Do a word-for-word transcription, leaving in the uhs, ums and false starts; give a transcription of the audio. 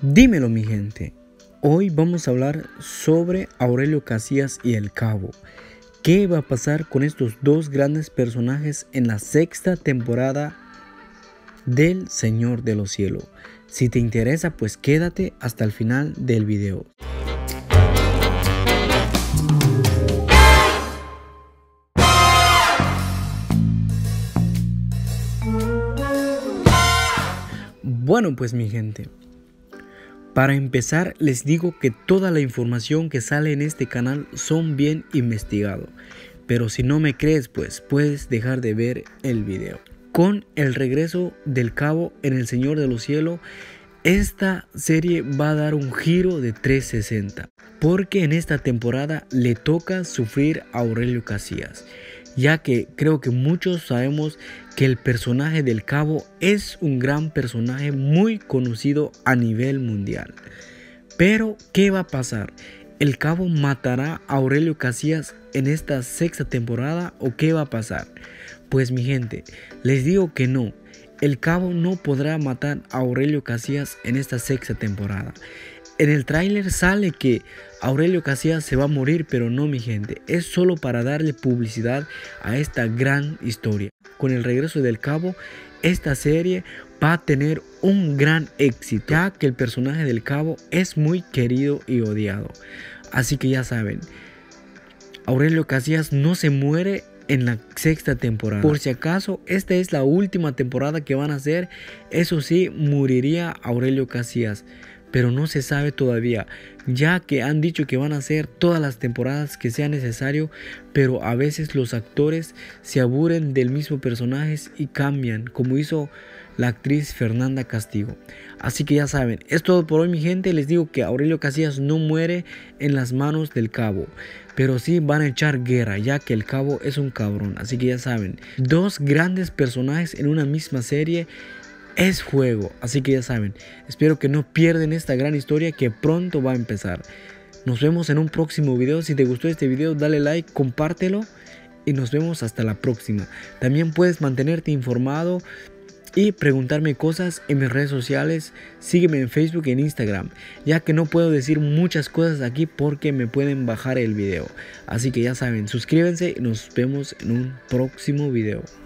Dímelo, mi gente. Hoy vamos a hablar sobre Aurelio Casillas y El Cabo. ¿Qué va a pasar con estos dos grandes personajes en la sexta temporada del Señor de los Cielos? Si te interesa, pues quédate hasta el final del video. Bueno, pues mi gente, para empezar les digo que toda la información que sale en este canal son bien investigado, pero si no me crees, pues puedes dejar de ver el video. Con el regreso del Cabo en El Señor de los Cielos, esta serie va a dar un giro de trescientos sesenta, porque en esta temporada le toca sufrir a Aurelio Casillas, ya que creo que muchos sabemos que el personaje del Cabo es un gran personaje muy conocido a nivel mundial. Pero ¿qué va a pasar? ¿El Cabo matará a Aurelio Casillas en esta sexta temporada o qué va a pasar? Pues mi gente, les digo que no. El Cabo no podrá matar a Aurelio Casillas en esta sexta temporada. En el tráiler sale que Aurelio Casillas se va a morir, pero no, mi gente, es solo para darle publicidad a esta gran historia. Con el regreso del Cabo, esta serie va a tener un gran éxito, ya que el personaje del Cabo es muy querido y odiado. Así que ya saben, Aurelio Casillas no se muere en la sexta temporada. Por si acaso, esta es la última temporada que van a hacer. Eso sí, moriría Aurelio Casillas, pero no se sabe todavía, ya que han dicho que van a hacer todas las temporadas que sea necesario, pero a veces los actores se aburren del mismo personaje y cambian, como hizo la actriz Fernanda Castillo. Así que ya saben, es todo por hoy, mi gente. Les digo que Aurelio Casillas no muere en las manos del Cabo, pero sí van a echar guerra, ya que el Cabo es un cabrón. Así que ya saben, dos grandes personajes en una misma serie es juego. Así que ya saben, espero que no pierdan esta gran historia que pronto va a empezar. Nos vemos en un próximo video. Si te gustó este video, dale like, compártelo y nos vemos hasta la próxima. También puedes mantenerte informado y preguntarme cosas en mis redes sociales. Sígueme en Facebook y en Instagram, ya que no puedo decir muchas cosas aquí porque me pueden bajar el video. Así que ya saben, suscríbanse y nos vemos en un próximo video.